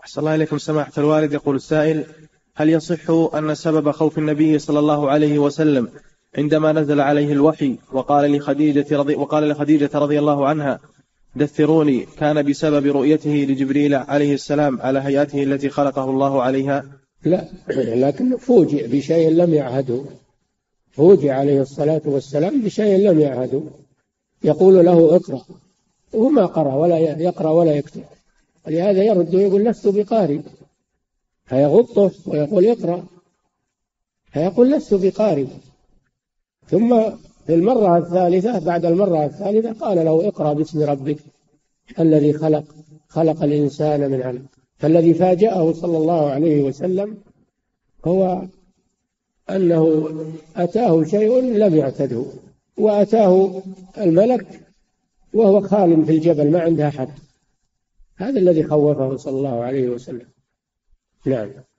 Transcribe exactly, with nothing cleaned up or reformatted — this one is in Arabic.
أحسن الله إليكم سماحة الوالد. يقول السائل: هل يصح أن سبب خوف النبي صلى الله عليه وسلم عندما نزل عليه الوحي وقال لخديجة رضي, وقال لخديجة رضي الله عنها دثروني كان بسبب رؤيته لجبريل عليه السلام على هيئته التي خلقه الله عليها؟ لا، لكن فوجئ بشيء لم يعهده، فوجئ عليه الصلاة والسلام بشيء لم يعهده، يقول له اقرأ وما قرأ ولا يقرأ ولا يكتب، ولهذا يرد ويقول لست بقارئ، فيغطه ويقول اقرأ، فيقول لست بقارئ. ثم في المرة الثالثة بعد المرة الثالثة قال له اقرأ باسم ربك الذي خلق خلق الإنسان من علق. فالذي فاجأه صلى الله عليه وسلم هو أنه أتاه شيء لم يعتده، وأتاه الملك وهو خال في الجبل ما عنده أحد، هذا الذي خوفه صلى الله عليه وسلم. نعم.